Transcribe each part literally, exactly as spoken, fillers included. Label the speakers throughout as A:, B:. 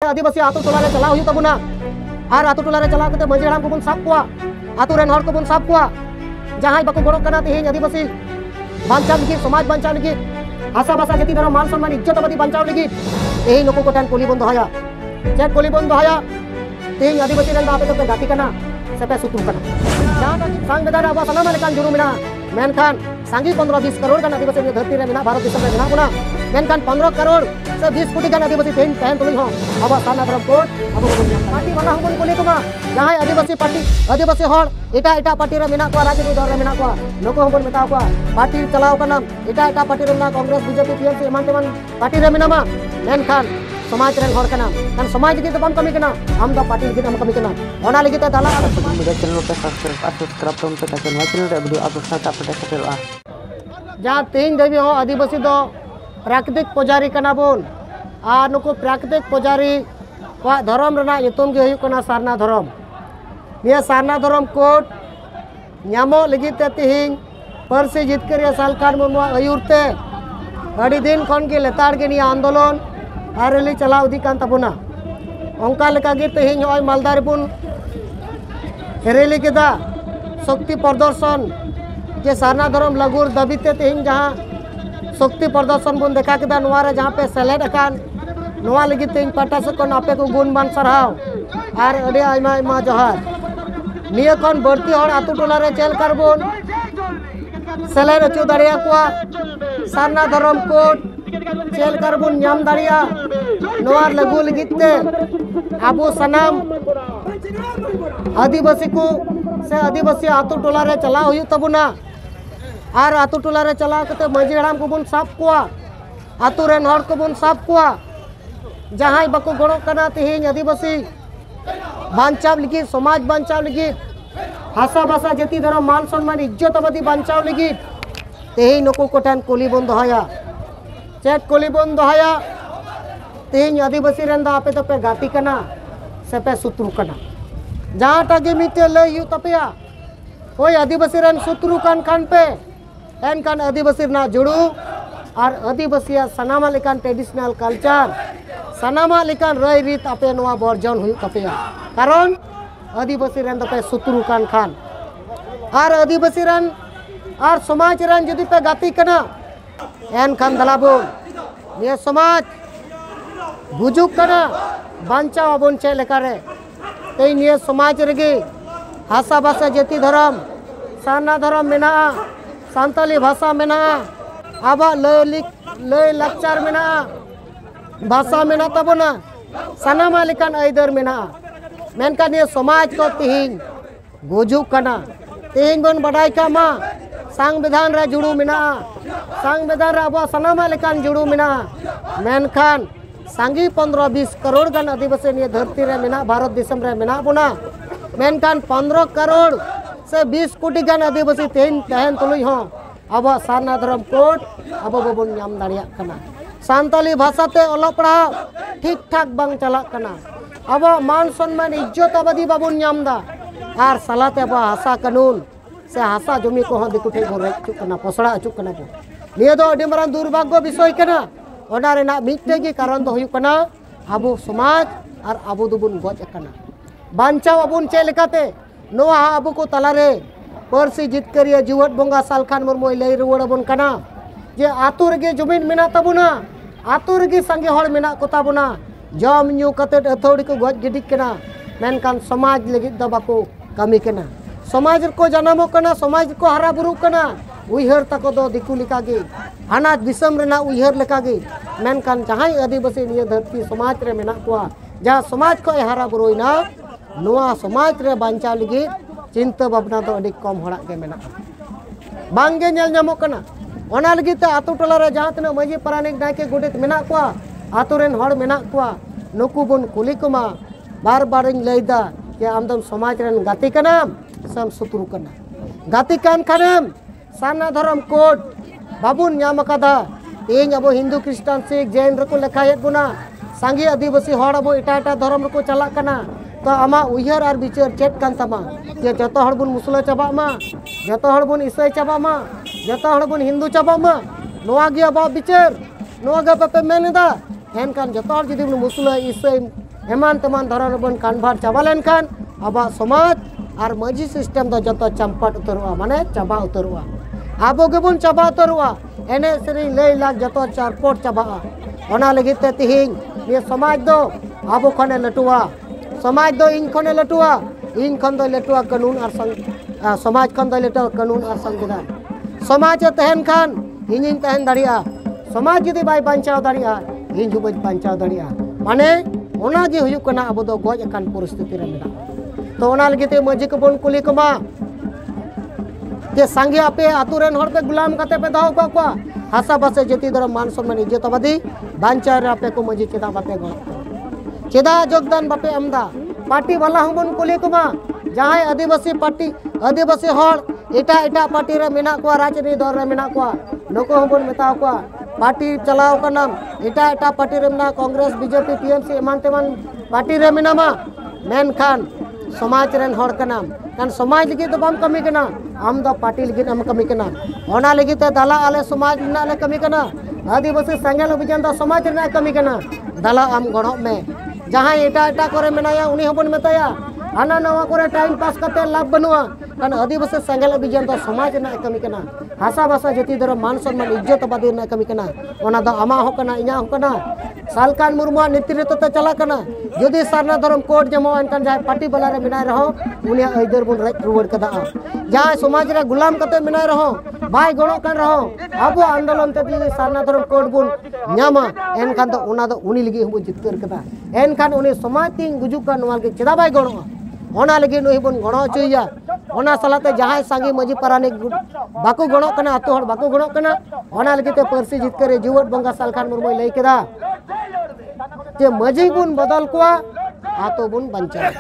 A: आदिवासी आतु टोला रे चला हुई तबुना और आतु टोला रे चला कते मांझी हराम को बन साब कुआ आतु रेन हर को बन साब कुआ जहां बको गड़ो कना तेहें आदिवासी बांचा लगी समाज बांचा लगी आशा बासा जाति धर्म मान सम्मान इज्जत बादी बांचा लगी तेहें नुकु को टान कुली बन दोहया चेक कुली बन दोहया तेहें आदिवासी रेन आपे तो गाती कना सेपे सुतु कना जहां संविधान अब सनाम लेकान जुरु मेना मेनखान सांगी पंद्रह बीस करोड़ गान आदिवासी धरती रे मेना भारत दिसम रे मेना बुना मेनखान पंद्रह करोड़ से बीस कोटी गान आदिवासी तेहें तहन तुलि हो अब साना धर्म कोड अब पार्टी वाला हमन कुली कुमा जहां आदिवासी पार्टी आदिवासी हर एटा एटा पार्टी रे मेना को राजनीति दल रे मेना को नुकु हमन मेता को पार्टी चलाव कना एटा एटा पार्टी रे ना कांग्रेस बीजेपी टीएमसी एमान तेमान पार्टी रे मेना मा मेनखान समाज रेन हर कना kan समाज लगी तो बम कमी कना हम द पार्टी लगी हम कमी कना ओना लगी तो दाला
B: मीडिया चैनल पे सब्सक्राइब सब्सक्राइब तुम पे ताकि नया चैनल रे वीडियो अपलोड करता पड़े सकेला
A: जहां तीन देवी हो आदिवासी दो प्राकृतिक पुजारी कना बोन आ नुको प्राकृतिक पुजारी वा धर्म रना युतुम गे हुई कना सारना धर्म निया सारना धर्म कोड ᱧᱟᱢᱚᱜ ᱞᱟᱹᱜᱤᱫ ᱛᱮ ᱛᱮᱦᱮᱧ ᱯᱟᱹᱨᱥᱤ ᱡᱤᱛᱠᱟᱹᱨᱤᱭᱟᱹ ᱥᱟᱞᱠᱷᱟᱱ ᱢᱩᱨᱢᱩᱣᱟᱜ ᱟᱹᱭᱩᱨ ᱛᱮ ᱟᱹᱰᱤ ᱫᱤᱱ ᱠᱷᱚᱱ ᱜᱮ ᱞᱮᱛᱟᱲ ᱜᱮ ᱱᱤᱭᱟᱹ आंदोलन ᱟᱨ ᱨᱮᱞᱤ ᱪᱟᱞᱟᱣ ᱤᱫᱤ ᱠᱟᱱ ᱛᱟᱵᱚᱱᱟ ᱚᱱᱠᱟ ᱞᱮᱠᱟ ᱜᱮ ᱛᱮᱦᱮᱧ ᱱᱚᱜᱼᱚᱭ ᱢᱟᱞᱫᱟ ᱨᱮᱵᱚᱱ ᱨᱮᱞᱤ ᱠᱮᱫᱟ शक्ति प्रदर्शन जे सारना धर्म लगुर दाबी ते तेहें जहाँ शक्ति प्रदर्शन बन देखा केदा नोवा रे जहाँ पे सेलेद अकान नोवा लगी तेहें पाटा से कोन आपे को गुण मान सरहाव आर अडे आयमा आयमा जोहार निया कोन बढ़ती हर आतु टोला रे चेल करबोन सेलेद अचु दाड़िया कुआ सारना धर्म कोड चेल करबोन ᱧᱟᱢ दाड़िया नोवा लगु लगी ते आबो सनाम आदिवासी को से आदिवासी आतु टोला रे चला हुई तबुना और आतु टोला रे चला कते मांझी हराम को बन साब कुआ आतु रेन हर को बन साब कुआ जहां बको गड़ो कना तेहें आदिवासी बांचाव लगी समाज बांचाव लगी भाषा भाषा जाति धर्म मान सम्मान इज्जत बादी बांचाव लगी तेहें नुकु कोठान कुली बन दोहया चेक कुली बन दोहया तेहें आदिवासी रेन दा आपे तो पे गाती कना से पे सुतरु कना जहाँ टागे मिटे लय यू तपिया ओय आदिवासी रन सुतरु कान कान पे एन कान आदिवासी ना जुड़ू और आदिवासी सनामा लेकान ट्रेडिशनल कल्चर सनामा लेकान रय रीत आपे नोवा बर्जन हुई तपिया कारण आदिवासी रन तपे सुतरु कान खान और आदिवासी रन और समाज रन जदि पे गाती कना एन खान दलाबो ये समाज गुजुक कना बांचा बन चे लेका रे तेनिया समाज रेगे भाषा भाषा जाति धर्म सारना धर्म मेना सांताली भाषा मेना आबा लय लय लक्चर मेना भाषा मेना तबना सनामा लेकान आइदर मेना मेनकान ये समाज को तेहें गुजुक कना तेहें बन बडाई का मा संविधान रे जुड़ू मेना संविधान रे आबा सनामा लेकान जुड़ू मेना मेनखान सांगी पंद्रह बीस करोड़ गान आदिवासी निये धरती रे मेना भारत दिसम रे मेना बुना मेनखान पंद्रह करोड़ से बीस कोटी गान आदिवासी तेहें तहन तुलुई हो अब सारना धर्म कोड अब बबन ᱧᱟᱢ दाड़ियाग कना सांताली भाषा ते ओलो पढ़ाव ठीक ठाक बांग चला कना अब मान सम्मान इज्जत आबादी बाबन ᱧᱟᱢ दा आर सालाते अब हासा कानून से हासा जमी को हो दिकु ठे हो रेचु कना पसड़ा अचु कना बो निये दो अडी मारां दुर्भाग्य विषय कना ओना रेना मिटटे के कारण तो हुई कना आबो समाज और आबो दुबुन गज कना बांचाव अबुन चे लेकाते नोआ आबो को तलारे पर्सी जितकरिया जीवट बोंगा सालखान मुर्मु लय रुवाड़ अबुन कना जे आतु रेगे जमीन मेना तबुना आतु रेगे संगे हड़ मेना को ताबुना जम न्यू कते अथौड़ी को गज गिडी कना मेनकान समाज लगी द बाको कमी कना समाज को जन्मो कना समाज को हरा बुरु कना उइहर तको दो दिकु लेकागे हाना दिसम रेना उइहर लेकागे मेनकान जहां आदिवासी निये धरती समाज रे मेना कुआ जहां समाज को हरा बुरुइना नोआ समाज रे बांचा लगी चिंता भावना तो अडी कम हड़ा के मेना बांगे नेल ᱧᱟᱢᱚᱜ कना ओना लगी ते आतु टोला रे जहां तना माजी परानिक नायके गोडेत मेना कुआ आतु रेन हड़ मेना कुआ नुकु बन कुली कुमा बार बार लैदा कि आमदम समाज रेन गाती कनाम सम सुतरु कना गाती कान खानम सारना धर्म कोड बाबुन ᱧᱟᱢ कदा तेहें अब हिंदू क्रिस्टान सिख जैन रको लेखायत बुना सांगी आदिवासी हड़ अब एटा एटा धर्म रको चला कना तो आमा उइहर और विचार चेक कान तमा जे जतो हड़ बुन मुसला चबा मा जतो हड़ बुन ईसाई चबा मा जतो हड़ बुन हिंदू चबा मा नोआ गे अब विचार नोआ गे पे मेनदा हेन कान जतो हड़ जदि बुन मुसला ईसाई eman teman dharon bon convert chaba lenkan aba samaj ar maji system do joto champat utarwa mane chaba utarwa abo gebun chaba utarwa ene sering lei lag joto charpot chaba ona lagi te tihing ni samaj do abo khone latua samaj do in khone latua in khon do latua kanun ar sang samaj khon do latua kanun ar संविधान समाज तहन खान इन तहन दाड़िया समाज जुदी bye बांचाव दाड़िया इन जुबज बांचाव दाड़िया माने ओना जे हुयुक कना अब दो गज अकान परिस्थिति रे मेना तो ओना लगिते मजी को बन कुली कमा जे संगे आपे आतु रेन हर पे गुलाम कते पे दहो को को हासा बासे जति दर मान सम्मान इज्जतवादी बांचा रे आपे को मजी चेदा बापे गो चेदा योगदान बापे अमदा पार्टी वाला हमन कुली कमा जहां आदिवासी पार्टी आदिवासी हर एटा एटा पार्टी रे मेना को राजनीति दल रे मेना को नको हमन मेता को पार्टी चलाव कना एटा एटा पार्टी रे मेना कांग्रेस बीजेपी टीएमसी एमान तेमान पार्टी रे मेना मा मेन खान समाज रेन हर कना कान समाज लगी तो बम कमी कना हम द पार्टी लगी हम कमी कना ओना लगी ते दाला आले समाज ना ले कमी कना आदिवासी संगल अभियान द समाज रे ना कमी कना दाला आम गणो में जहां एटा एटा करे मेनाया उनी हमन मेताया आना नवा करे टाइम पास करते लाभ बनुआ कान आदिवासी संगल अभियान द समाज ना कमी कना हासा भाषा जति दर मान सम्मान इज्जत बादी ना कमी कना ओना द आमा हो कना इया हो कना सालकान मुर्मु नेतृत्व ते चला कना यदि सारना धर्म कोड जमो अनकन जाय पार्टी बला रे मिनाय रहो उनी आइदर बुन राइट रुवड़ कदा जहां समाज रे गुलाम कते मिनाय रहो बाय गणो कन रहो अब आंदोलन ते भी सारना धर्म कोड बुन न्यामा एनखान द ओना द उनी लगी हम जितकर कदा एनखान उनी समाज तिंग गुजु का नवाल के चेदा बाय गणो ओना लगी नोही बुन गणो चुया ओना सलाते जहां सांगी मजी पारानिक बाको गणो कना अतो हर बाको गणो कना ओना लगी ते परसी जितकर जीवट बंगा सालखान मुर्मु लई केदा जे मजी बुन बदल कुआ आतो बुन बंचा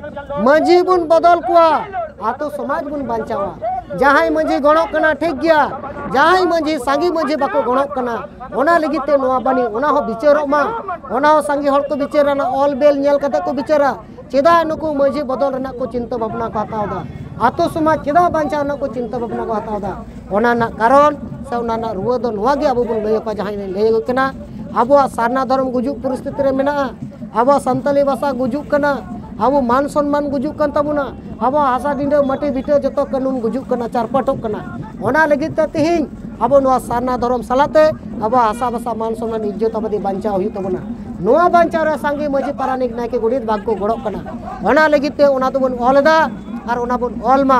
A: मजी बुन बदल कुआ आतो समाज बुन बंचावा जहां मजी गणो कना ठीक गया जहां मजी सांगी मजी बाको गणो कना ओना लगी ते नोआ बनी ओना हो बिचारो मा ओना हो सांगी हर को बिचारा ना ऑल बेल नेल कते को बिचारा चेदा नुकु मजी बदल रना को चिंता भावना को हतावदा आतो समाज चेदा बंचा ना को चिंता भावना को हतावदा ओना ना कारण से ओना ना रुवा दो नोआ गे अब बुन लय को जहां लय कना अब सारना धर्म गुजु परिस्थिति रे मेना अब संताली भाषा गुजु कना अब मान सम्मान गुजु कन तबुना अब हासा डिंडे मटी बिटे जतो कानून गुजु कना चारपटो कना ओना लगी ते तिहिं अब नोआ सारना धर्म सलाते अब हासा भाषा मान सम्मान इज्जत अबदी बांचा हुई तबुना नोआ बांचा रे सांगी मजी पारानिक नायके गुडित भाग को गड़ो कना ओना लगी ते ओना तो बन ऑलदा और ओना बन ऑलमा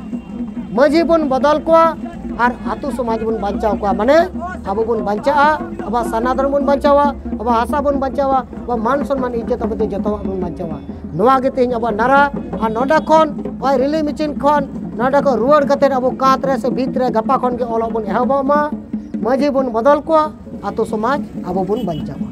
A: मजी बन बदल को और आतु समाज बन बांचाव को माने अब बन बांचा अब साना धर्म बन बांचावा अब हासा बन बांचावा अब मान सम्मान इज्जत अबदी जतो बन बांचावा नोआ गे तेज अब नारा और नोडा खन ओय रिली मिचिन खन नोडा को रुवाड़ कते अब कात रे से भीत रे गपा खन के ओलो बन एहबा मा मजी बन बदल को आतु समाज अब बन बांचावा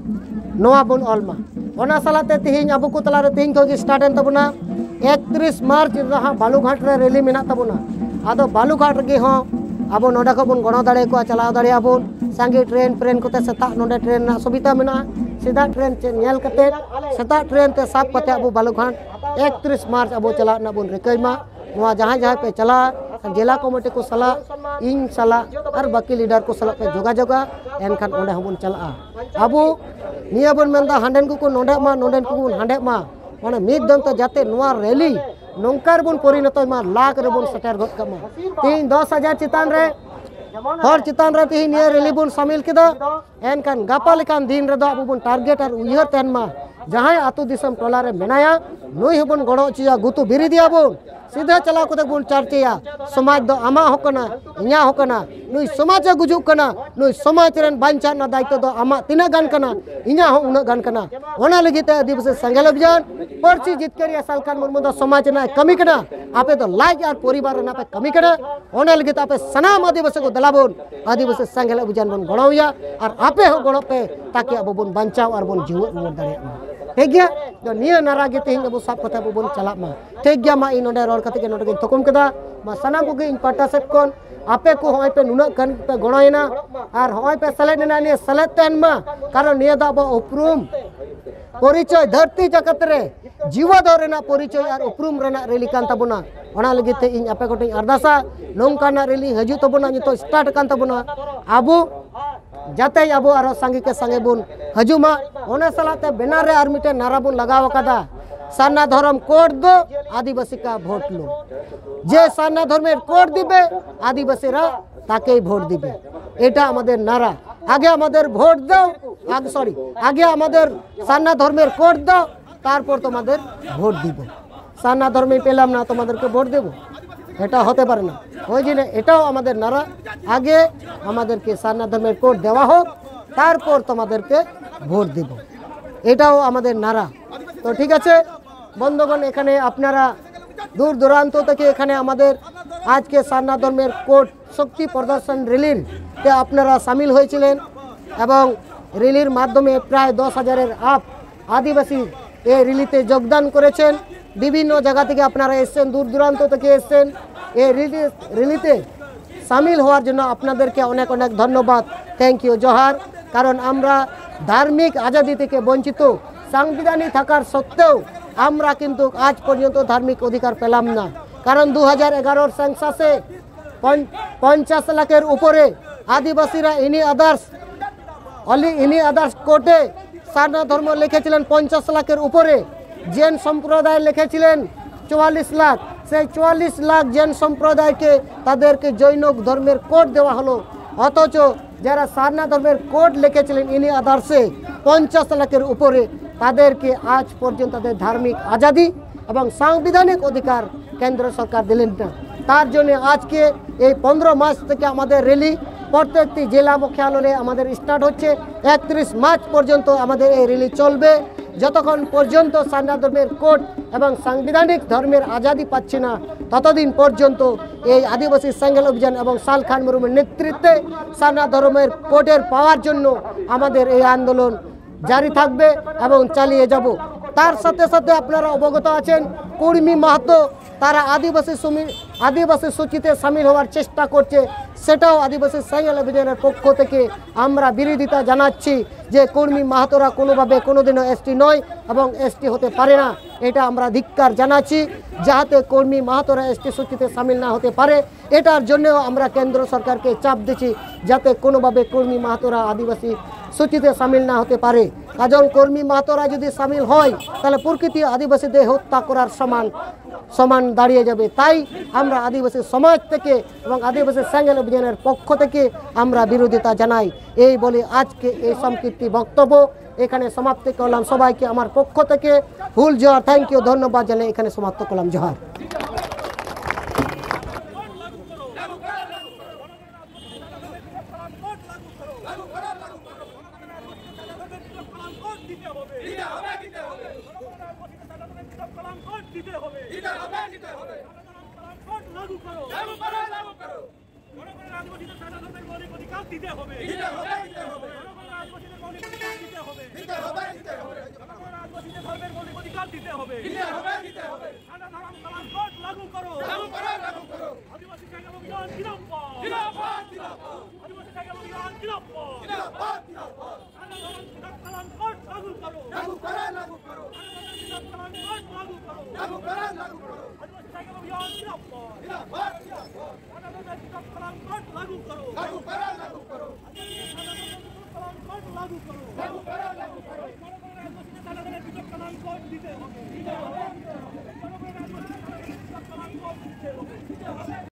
A: नोआ बन ऑलमा ओना सलाते तिहिं अब को तला रे तिहिं को स्टार्ट एन तबना इकतीस मार्च रहा बालूघाट रे रैली मेना तबना आदो बालूघाट गे हो अब नोडा को बन गणो दाड़े को चलाव दाड़े आबोन सांगे ट्रेन ट्रेन कोते सेता नोडे ट्रेन ना सुविधा मेना सीधा ट्रेन नेल कते सेता ट्रेन ते साब कते अब बालूघाट इकतीस मार्च अब चला ना बन रिकैमा नोआ जहां जहां पे चला जिला कमिटी को सला इन सला और बाकी लीडर को सला पे जोगा जोगा एनखान ओंडे हबन चला अब निया बन मेंदा हांडेन को नोडे मा नोडेन को हांडे मा माने मिद दन तो जाते नोआ रैली नोंकार बन परिणत मा लाख रे बन सेटर गत कमा तीन दस हजार चितान रे हर चितान रे तीन निया रैली बन शामिल केदा एनखान गापा लेकान दिन रे दो अब बन टारगेट और उयहर तेन मा जहां आतु दिसम टोला रे मेनाया नुई हबन गणो चिया गुतु बिरि दिया बन सीधा चला को बन चर्चया समाज दो आमा होकना इया होकना नुई समाज गुजु कना नुई समाज रेन बांचा ना दायित्व दो आमा तिना गान कना इया हो उना गान कना ओना लगी ते आदिवासी संगल अभियान पर्ची जितकरिया सालखान मुर्मु दो समाज ना कमी कना आपे तो लाज और परिवार ना पे कमी कना ओना लगी ते आपे सनाम आदिवासी को दलाबोन आदिवासी संगल अभियान बन गणोया और आपे हो गणो पे ताकि अब बन बांचाव और बन जीव रुवाड़ दाड़े ठीक गया तो निया नारा गे तेहिं अब साब कथा बन चला मा ठीक गया मा इन नोडे रोड कते के नोडे के थकुम केदा मा सनाम को गे इन पाटा सेट कोन आपे को होय पे नुना कन पे गणोयना और होय पे सलेट ना ने सलेट तेन मा कारण निया दा उपरूम परिचय धरती जगत रे जीवादो रेना परिचय और उपरूम रेना रेली कान तबना ओना लगी ते इन आपे कोटे अरदासा नोंकाना रेली हजू तबना नितो स्टार्ट कान तबना आबो जाते अब और संगे के संगे बुन हजुमा ओने सलाते बेनारे और मिटे नारा बुन लगाव कदा सारना धर्म कोड दो आदिवासी का भोट लो जे सारना धर्मेर कोड दिबे आदिवासीरा ताकेई भोट दिबे এটা আমাদের নারা আগে আমাদের ভোট দাও আগে সরি আগে আমাদের সারনা ধর্মের কোড দাও তারপর তোমাদের ভোট দিব সারনা ধর্মে পেলাম না তোমাদেরকে ভোট দেব এটা হতে পারে না ওই জন্য এটাও আমাদের নারা আগে আমাদেরকে সারনা ধর্মের কোড দেওয়া হোক তারপর তোমাদেরকে ভোট দিব এটাও আমাদের নারা তো ঠিক আছে বন্ধুগণ এখানে আপনারা দূর দূরান্ত থেকে এখানে আমাদের আজকে সারনা ধর্মের কোড শক্তি প্রদর্শন র্যালির তে আপনারা সামিল হয়েছিলেন এবং র্যালির মাধ্যমে প্রায় দশ হাজারের আপ আদিবাসী এই র্যালিতে যোগদান করেছেন বিভিন্ন জায়গা থেকে আপনারা এসেছেন দূর দূরান্ত থেকে এসেছেন এই র্যালি র্যালিতে সামিল হওয়ার জন্য আপনাদেরকে অনেক অনেক ধন্যবাদ থ্যাংক ইউ জোহার কারণ আমরা ধার্মিক আজাদি থেকে বঞ্চিত সাংবিধানিক থাকার সত্ত্বেও আমরা কিন্তু আজ পর্যন্ত ধার্মিক অধিকার পেলাম না কারণ দু হাজার এগারোর সেন্সাসে পঞ্চাশ লাখের উপরে আদিবাসীরা ইনি আদার্স অলি ইনি আদার্স কোর্টে সারনা ধর্ম লিখেছিলেন পঞ্চাশ লাখের উপরে জৈন সম্প্রদায় লিখেছিলেন চুয়াল্লিশ লাখ সেই চুয়াল্লিশ লাখ জৈন সম্প্রদায়কে তাদেরকে জৈন ধর্মের কোড দেওয়া হলো অথচ যারা সারনা ধর্মের কোড লিখেছিলেন ইনি আদার্সে পঞ্চাশ লাখের উপরে তাদেরকে আজ পর্যন্ত তাদের ধার্মিক আজাদি এবং সাংবিধানিক অধিকার কেন্দ্র সরকার দিলেন না তার জন্য আজকে এই পনেরো মার্চ থেকে আমাদের র্যালি প্রত্যেকটি জেলা মুখ্যালয়ে আমাদের স্টার্ট হচ্ছে একত্রিশ মার্চ পর্যন্ত আমাদের এই র্যালি চলবে যতক্ষণ পর্যন্ত সারনা ধর্মের কোড এবং সাংবিধানিক ধর্মের আজাদি পাচ্ছে না ততদিন পর্যন্ত এই আদিবাসী সেঙ্গেল অভিযান এবং সাল খান মুরমুর নেতৃত্বে সারনা ধর্মের কোডের পাওয়ার জন্য আমাদের এই আন্দোলন জারি থাকবে এবং চালিয়ে যাব তার সাথে সাথে আপনারা অবগত আছেন কুর্মী মাহাতো তারা আদিবাসী আদিবাসী সূচিতে সামিল হওয়ার চেষ্টা করছে সেটাও আদিবাসী সেঙ্গেল অভিযানের পক্ষ থেকে আমরা বিরোধিতা জানাচ্ছি যে কুর্মী মাহাতোরা কোনোভাবে কোনোদিনও এসটি নয় এবং এসটি হতে পারে না এটা আমরা ধিক্কার জানাচ্ছি যাতে কর্মী মাহাতোরা এসটি সূচিতে সামিল না হতে পারে এটার জন্যও আমরা কেন্দ্র সরকারকে চাপ দিচ্ছি যাতে কোনোভাবে কর্মী মাহাতোরা আদিবাসী সূচিতে সামিল না হতে পারে কারণ কর্মী মাহাতোরা যদি সামিল হয় তাহলে প্রকৃতি আদিবাসীদের হত্যা করার সমান সমান দাঁড়িয়ে যাবে তাই আমরা আদিবাসী সমাজ থেকে এবং আদিবাসী সেঙ্গেল অভিযানের পক্ষ থেকে আমরা বিরোধিতা জানাই এই বলে আজকে এই সংক্ষিপ্ত বক্তব্য এখানে সমাপ্ত করলাম সবাইকে আমার পক্ষ থেকে ফুল জোহার থ্যাংক ইউ ধন্যবাদ জানাই এখানে সমাপ্ত করলাম জোহার
C: लागू करो